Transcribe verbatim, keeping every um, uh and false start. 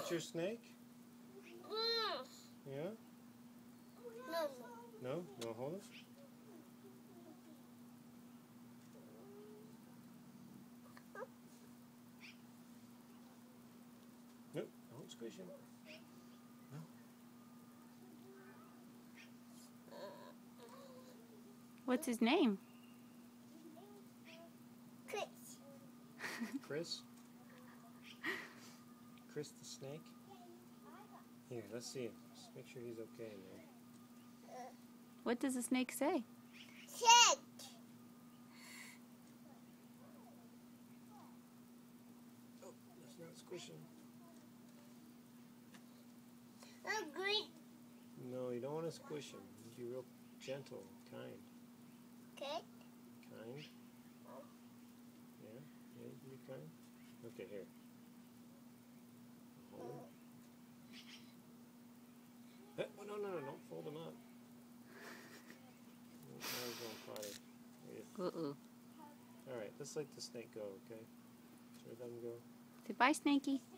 that your snake? Yeah? No, No? You want to hold it? Nope. Don't squish him. No. What's his name? Chris. Chris? Chris the snake? Here, let's see him. Just make sure he's okay, man. What does the snake say? Check. Oh, let's not squish him. I'm green. No, you don't want to squish him. Be real gentle, kind. Okay. Kind? Yeah? Yeah, you can be kind? Okay, here. Hold him. Eh, oh, no, no, no, don't fold him up. Now he's going potty. Uh-oh. Alright, let's let the snake go, okay? Should I let him go? Say bye, Snakey.